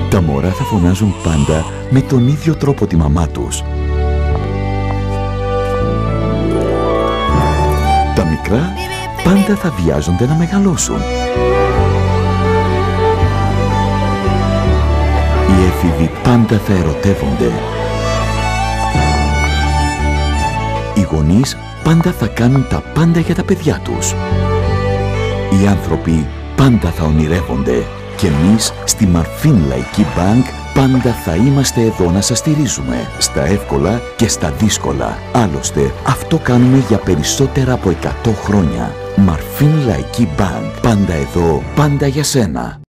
Τα μωρά θα φωνάζουν πάντα με τον ίδιο τρόπο τη μαμά τους. Τα μικρά πάντα θα βιάζονται να μεγαλώσουν. Οι έφηβοι πάντα θα ερωτεύονται. Οι γονείς πάντα θα κάνουν τα πάντα για τα παιδιά τους. Οι άνθρωποι πάντα θα ονειρεύονται. Και εμείς στη Marfin Laiki Bank πάντα θα είμαστε εδώ να σας στηρίζουμε. Στα εύκολα και στα δύσκολα. Άλλωστε, αυτό κάνουμε για περισσότερα από 100 χρόνια. Marfin Laiki Bank. Πάντα εδώ, πάντα για σένα.